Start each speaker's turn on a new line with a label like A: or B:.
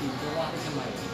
A: ทีมก็ว่าทำไม